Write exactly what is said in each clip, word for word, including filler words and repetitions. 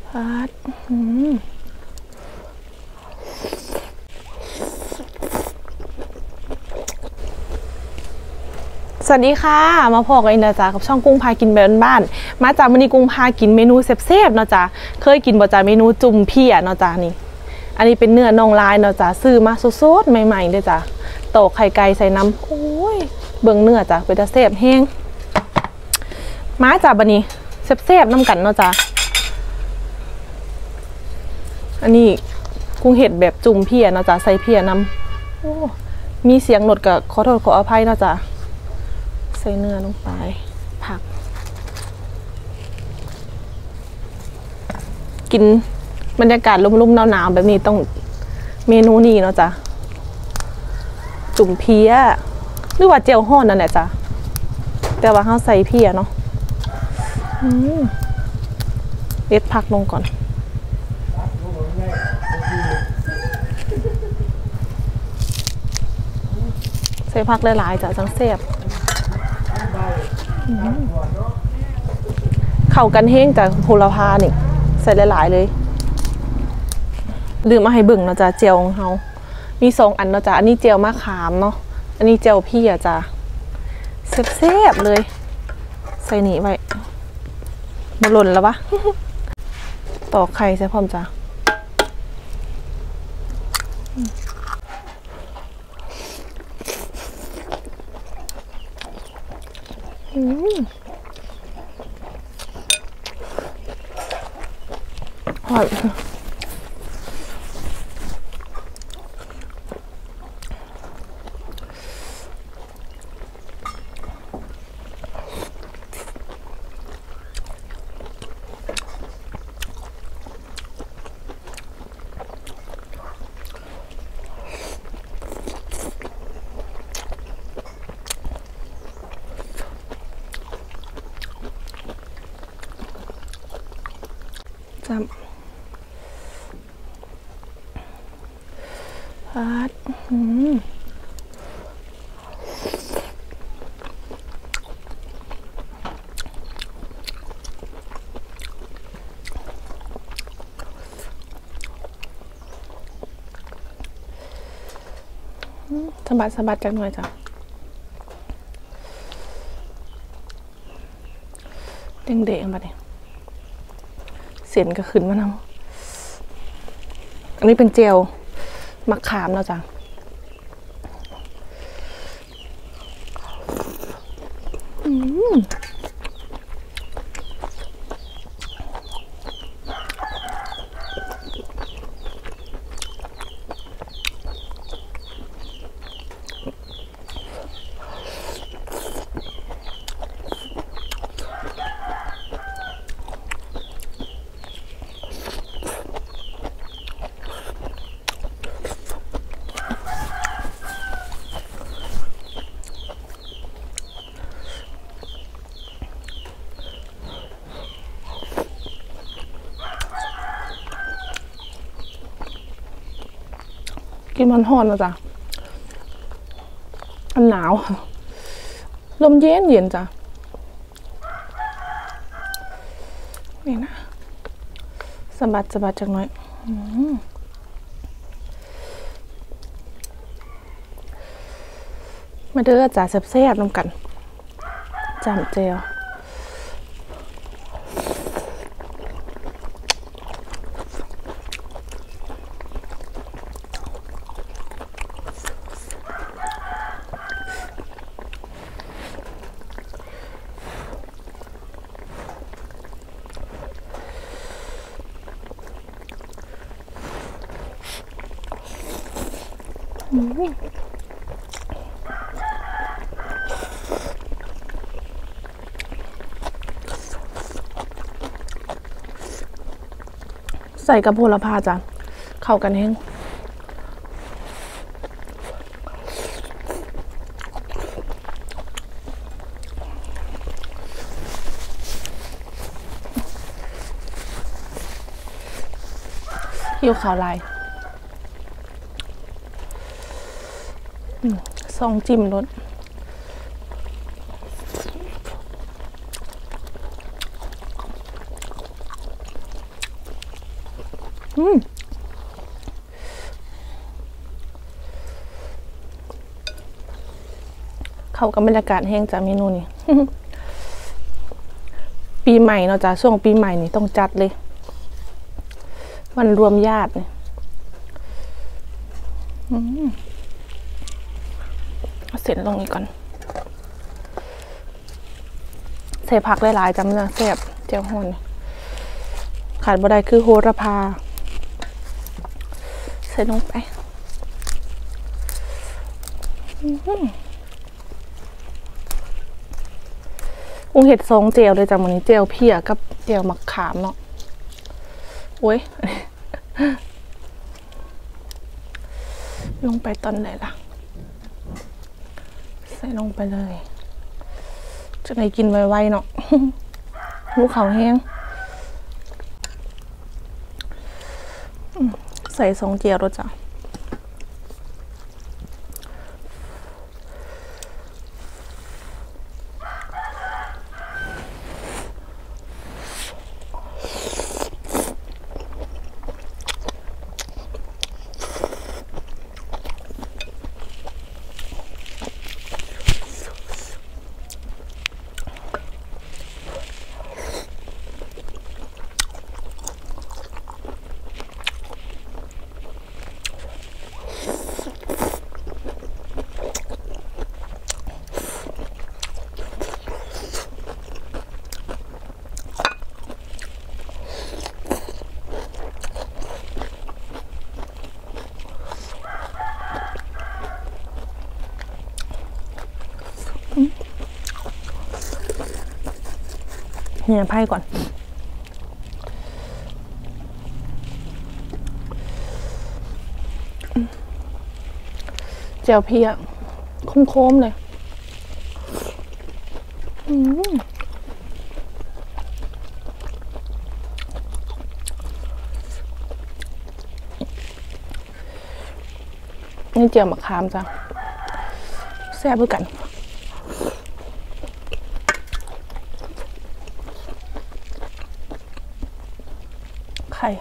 พัดสวัสดีค่ะมาพอกันนะจ๊ะกับช่องกุ้งพากินแบบบ้านมาจากมันนี่กุ้งพากินเมนูเซฟๆเนาะจ๊ะเคยกินบ่จ๊ะเมนูจุ่มเพี้ยเนาะจ๊ะนี่อันนี้เป็นเนื้อน่องลายเนาะจ๊ะซื้อมาสดๆใหม่ๆเลยจ้ะโตไข่ไก่ใส่น้ำโอ้ยเบิ่งเนื้อจ้ะเป็นตาเซฟแห้งมาจากบันนี้เซฟๆน้ำกันเนาะจ๊ะอันนี้กุ้งเห็ดแบบจุ่มเพี้ยเนาะจ๊ะใส่เพี้ยน้ำโอ้มีเสียงหนดกับขอโทษขออภัยเนาะจ๊ะใส่เนื้อลงไปผักกินบรรยากาศลุ่มๆหนาวๆแบบนี้ต้องเมนูนี้เนาะจ๊ะจุ่มเพี้ยหรือว่าเจียวห่อนั่นแหละจ๊ะแต่ว่าเขาใส่เพี้ยเนาะเด็ดผักลงก่อนใส่ผักหลายๆจ้ะจังเสียบเข้ากันเฮงจากโหระพานี่ใส่หลายๆเลยลืมมาให้เบิ่งเนาะจ้ะเจียวของเขามีสองอันเนาะจ้ะอันนี้เจียวมะขามเนาะอันนี้เจียวพี่อะจ้ะเสียบๆเลยใส่หนีไว้มาหล่นแล้วปะต่อไข่ใส่พร้อมจ้ะอืมหอยจำพัดอืมสะบัดสะบัดจังหน่อยจ้ะเด้งๆมาเนี่ยเสียนก็ขึ้นมาเนาะอันนี้เป็นเจลมะขามแล้วจ้ะอืมกินมันห่อนนะจ๊ะมันหนาวลมเย็นเย็นจ้ะนี่นะสะบัดสะบัดจักหน่อยมาเด้อจ้ะแซ่บๆน้ำกันจามเจลใส่กับโหระพาจ้ะเข้ากันแห้งหิวข้าวลายซองจิ้มรส ออืมเข้ากับบรรยากาศแห้งจากเมนูนี้ ปีใหม่เนาะจ้ะช่วงปีใหม่นี่ต้องจัดเลยวันรวมญาติเนี่ยเอาเสร็จลงนี้ก่อนใส่ผักหลายๆจำเนื้อแซ่บเจียวฮ้อนขาดบ่ได้คือโหระพาใส่ลงไปกุ้งเห็ดซองเจียวเลยจ้ะมื้อนี้เจียวเพียกับเจียวมะขามเนาะโอ้ยลงไปตอนไหนล่ะใส่ลงไปเลยจะไหนกินไวๆเนาะลูกเขาแห้งใส่ซองเจียวรสจ้ะเนี่ยไพ่ก่อนเจียวเพียโค้มๆเลยนี่เจียวมะขามจ้ะแซ่บด้วยกันไข่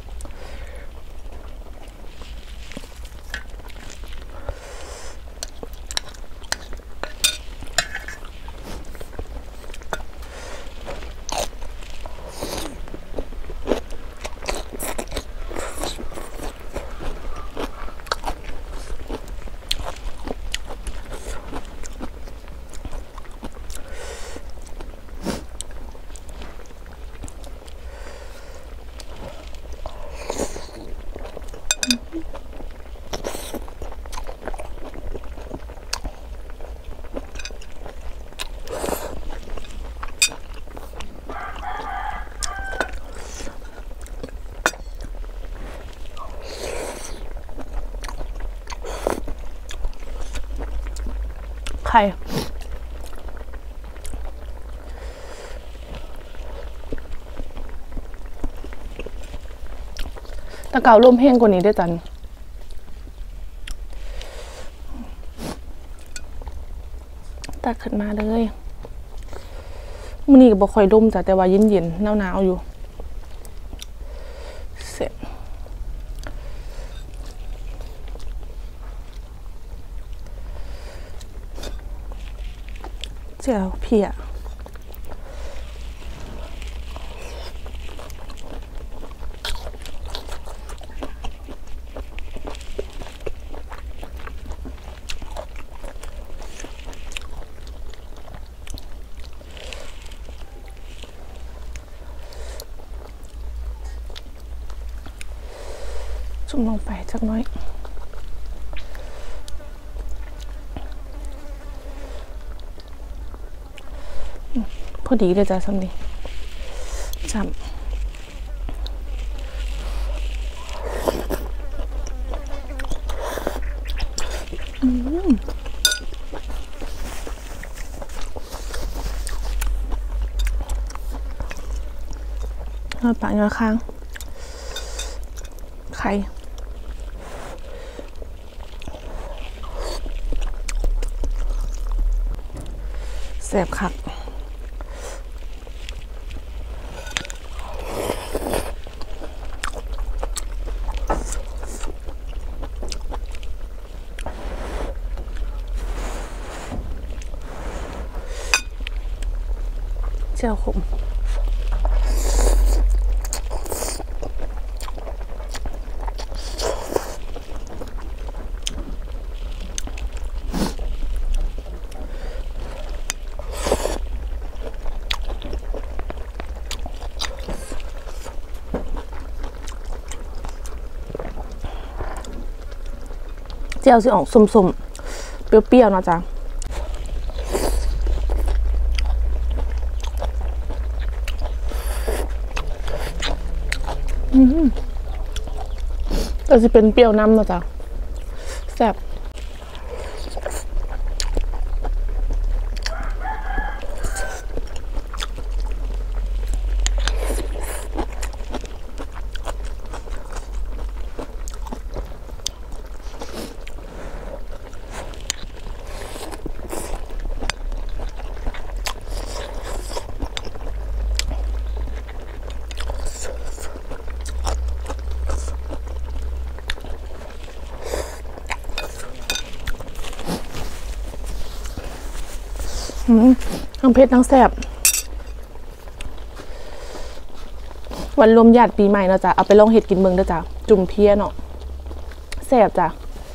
ไข่ตะเกาล่มแห้งกว่านี้ได้จันตักขึ้นมาเลยมื้อนี้ก็บ่ค่อยล่มจ้ะแต่ว่าเย็นๆหนาวๆอยู่เสร็จเจียวเพียจุ่มลงไปจักน้อยพอดีเลยจ้ะซ้ำนี้จำนอนปากนอนค้างไข่แซ่บคักเจียวขมเจียวสิออกส้มๆเปรี้ยวๆเนาะจ๊ะอืมก็จะเป็นเปรี้ยวน้ำเนาะจ๊ะแซ่บทั้งเผ็ดทั้งแซ่บวันรวมญาติปีใหม่เนาะจ๊ะเอาไปลองเห็ดกินเมืองเด้อจ้ะจุ่มเพี้ยเนาะแซ่บจ้ะ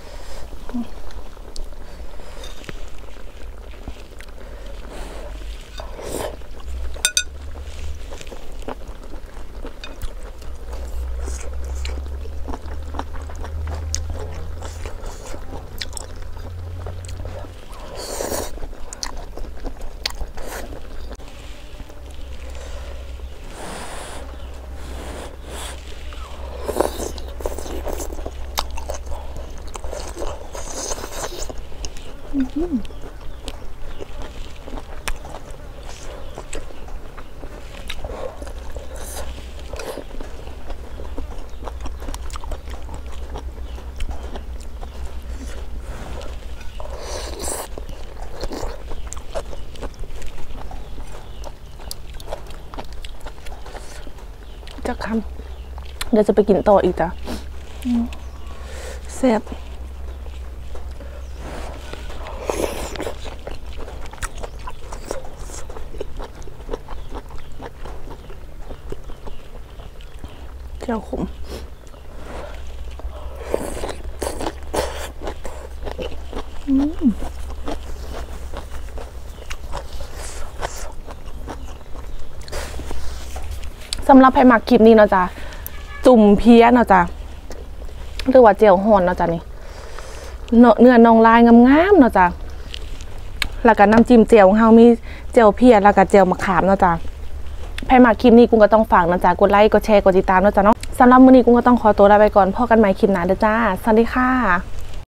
จะคำเดี๋ยวจะไปกินต่ออีกจ้ะแซ่บเจียวขมสำหรับใครมักคลิปนี้เนาะจ๊ะจุ่มเพี้ยเนาะจ๊ะหรือว่าเจียวห่อนเนาะจ๊ะนี่เนื้อน่องลายงามๆเนาะจ๊ะแล้วก็น้ำจิ้มเจียวของเฮามีเจียวเพี้ยแล้วก็เจียวมะขามเนาะจ๊ะใครมักคลิปนี้กุ้งก็ต้องฝากนะจ๊ะกดไลค์กดแชร์กดติดตามเนาะจ๊ะเนาะสำหรับมื้อนี้กุ้งก็ต้องขอตัวลาไปก่อนพบกันใหม่คลิปหน้าเด้อจ้าสวัสดีค่ะ